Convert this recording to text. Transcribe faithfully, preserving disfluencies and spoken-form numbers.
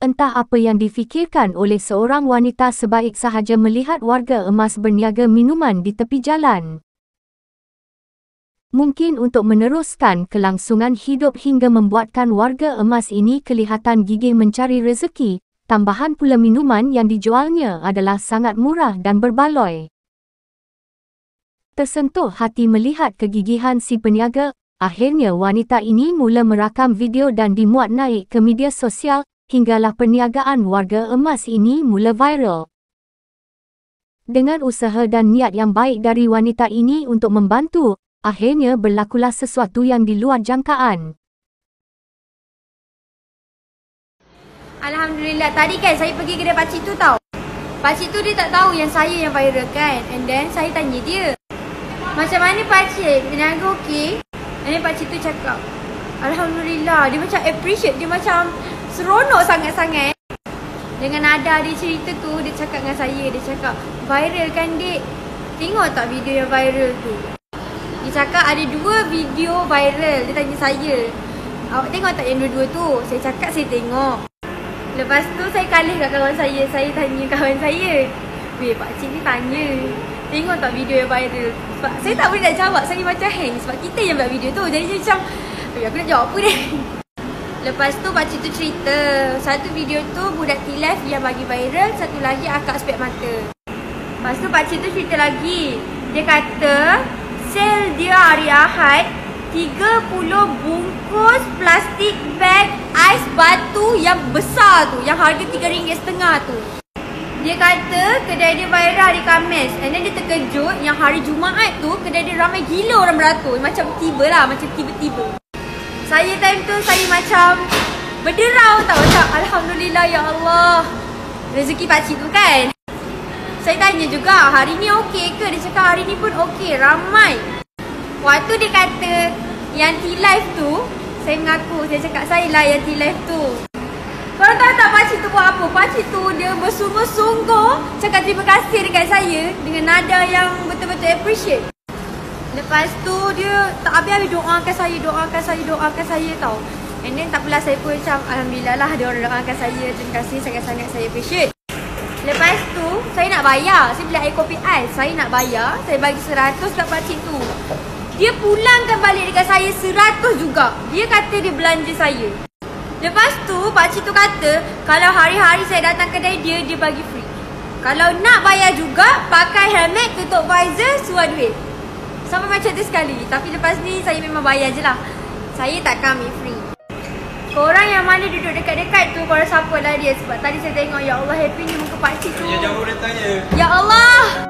Entah apa yang difikirkan oleh seorang wanita sebaik sahaja melihat warga emas berniaga minuman di tepi jalan. Mungkin untuk meneruskan kelangsungan hidup hingga membuatkan warga emas ini kelihatan gigih mencari rezeki, tambahan pula minuman yang dijualnya adalah sangat murah dan berbaloi. Tersentuh hati melihat kegigihan si peniaga, akhirnya wanita ini mula merakam video dan dimuat naik ke media sosial, hinggalah perniagaan warga emas ini mula viral. Dengan usaha dan niat yang baik dari wanita ini untuk membantu, akhirnya berlakulah sesuatu yang di luar jangkaan. Alhamdulillah, tadi kan saya pergi kedai pakcik tu tau. Pakcik tu dia tak tahu yang saya yang viral kan. And then saya tanya dia, macam mana pakcik, peniaga okey? And then pakcik tu cakap, Alhamdulillah. Dia macam appreciate, dia macam seronok sangat-sangat. Dengan nada dia cerita tu, dia cakap dengan saya, dia cakap, viral kan dek? Tengok tak video yang viral tu? Dia cakap ada dua video viral. Dia tanya saya, awak tengok tak yang dua-dua tu? Saya cakap saya tengok. Lepas tu saya kalah kat kawan saya. Saya tanya kawan saya, weh pakcik ni tanya, tengok tak video yang viral? Sebab saya tak boleh nak jawab, saya macam hang. Sebab kita yang buat video tu. Jadi macam, weh aku nak jawab apa ni? Lepas tu pakcik tu cerita, satu video tu budak tilaf yang bagi viral, satu lagi akak spek mata. Lepas tu pakcik tu cerita lagi. Dia kata sel dia hari Ahad tiga puluh bungkus plastik bag ais batu yang besar tu, yang harga tiga ringgit setengah tu. Dia kata kedai dia viral hari Khamis. And then dia terkejut yang hari Jumaat tu kedai dia ramai gila orang beratur. Macam tiba lah, macam tiba-tiba. Saya time tu saya macam berderau tau, macam Alhamdulillah ya Allah, rezeki pakcik tu kan. Saya tanya juga, hari ni okey ke? Dia cakap hari ni pun okey, ramai. Waktu dia kata yang T-Live tu, saya mengaku, saya cakap saya lah yang T-Live tu. Korang tahu tak pakcik tu buat apa? Pakcik tu dia bersungguh-sungguh cakap terima kasih dekat saya dengan nada yang betul-betul appreciate. Lepas tu dia tak habis-habis doakan saya, doakan saya, doakan saya tau. And then tak apalah, saya pun macam Alhamdulillah lah dia orang doakan saya. Terima kasih sangat-sangat, saya appreciate. Lepas tu, saya nak bayar. Saya beli air kopi ais. Saya nak bayar. Saya bagi seratus kat pakcik tu. Dia pulangkan balik dekat saya seratus juga. Dia kata dia belanja saya. Lepas tu, pakcik tu kata, kalau hari-hari saya datang kedai dia, dia bagi free. Kalau nak bayar juga, pakai helmet, tutup visor, suar duit. Sampai macam tu sekali. Tapi lepas ni, saya memang bayar je lah. Saya takkan ambil free. Korang yang mana duduk dekat-dekat tu, korang support lah dia. Sebab tadi saya tengok, ya Allah, happy ni muka pakcik tu. Ya, jauh dia tanya. Ya Allah.